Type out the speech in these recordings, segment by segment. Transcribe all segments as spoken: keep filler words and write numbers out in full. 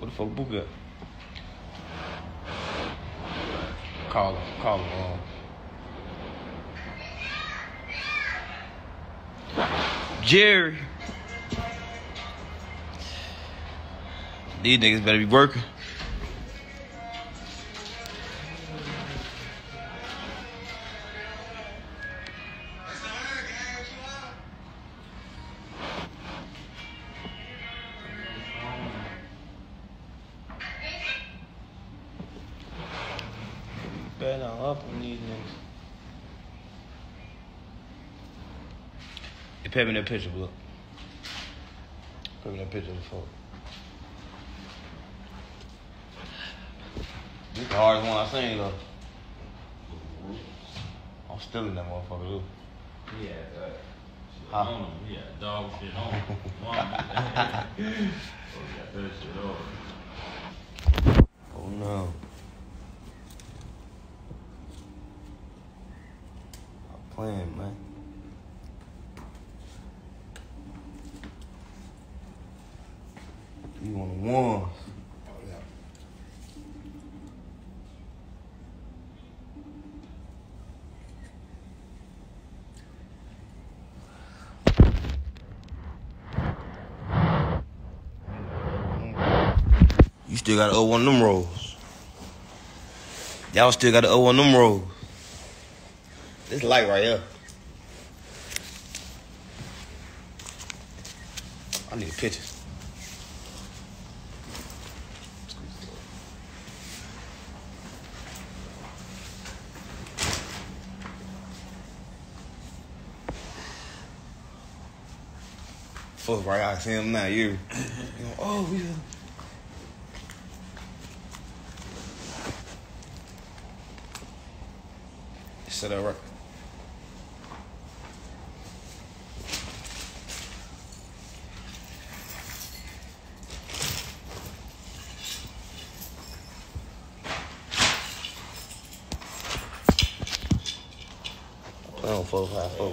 What the fuck, book at? Call him. Call him. Um, Jerry. These niggas better be working. Better not up on these niggas. They pay me that picture, look. Pay me that picture of the phone. This the hardest one I seen though. I'm still in that motherfucker, dude. Yeah, uh, shit huh? on him. Yeah, dog shit on him. Mom, oh, got that shit on. Oh no. I'm playing, man. You on the ones. You still got to owe one of them rolls. Y'all still got to owe one of them rolls. This light right here. I need a picture. Fuck right, I see him now. You, you know, oh, we. Set that right. Play on four, five, four.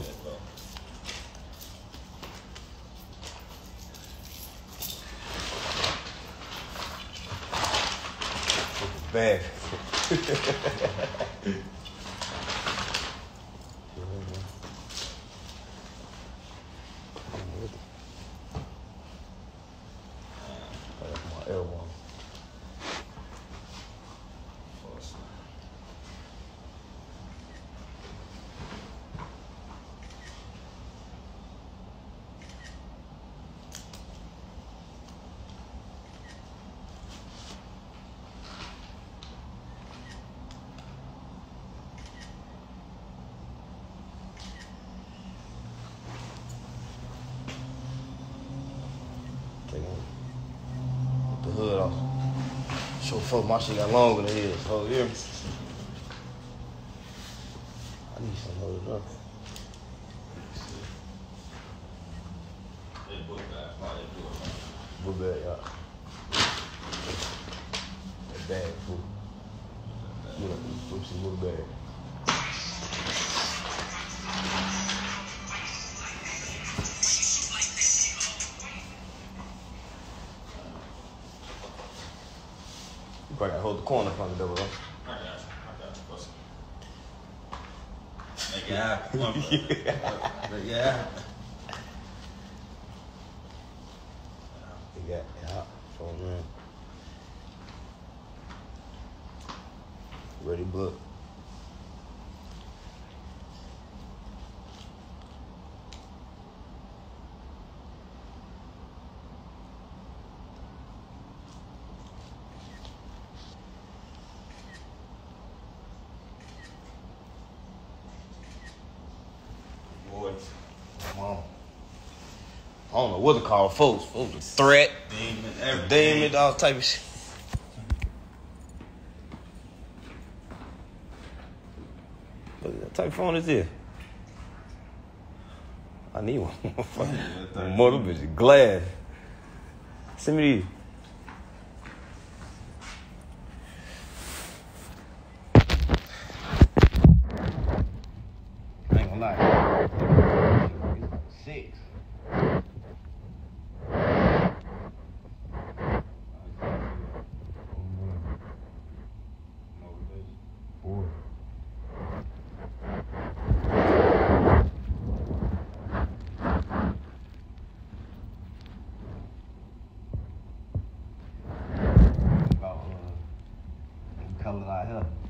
Bad. The hood off. Show fuck my shit got longer than his. So here. I need some hood up. Book bag, yeah. That bag, fool. Look at this, put some little bag. You probably gotta hold the corner from the double, huh? I got you. I got you. Make it happen. Come on, bro. Make it happen. You got it out. Phone ring. Ready, book. Mom. I don't know what to call folks. Folks a threat. Demon, everything. Demon, all type of shit. What type of phone is this? I need one. Mother bitch, glad. Send me these. I ain't gonna lie. Six. out here.